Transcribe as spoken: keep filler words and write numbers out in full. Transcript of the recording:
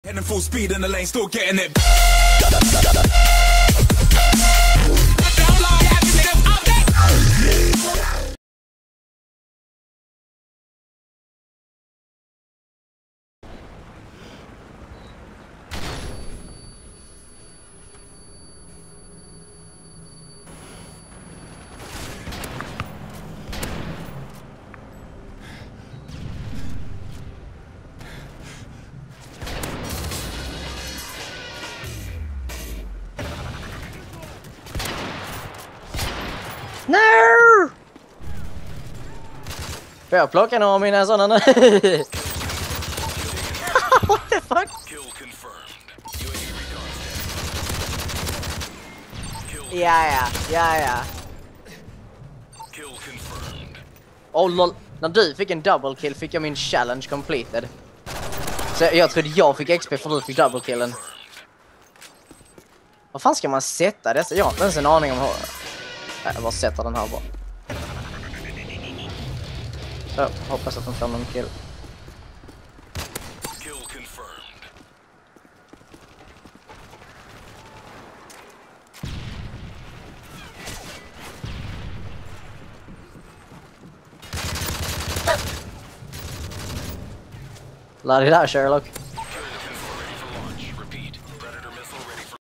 Heading full speed in the lane, still getting it. No! Får jag plocka några av mina sådana nu? What the fuck? Ja, ja, ja, ja. Oh lol, när du fick en double kill fick jag min challenge completed. Så jag trodde jag fick X P för du fick double killen. Vad fan ska man sätta dessa? Jag har inte ens en aning om hur... Nej, jag bara sätter den här bara. Så, hoppas att de får någon kill. Lär dig där, Sherlock.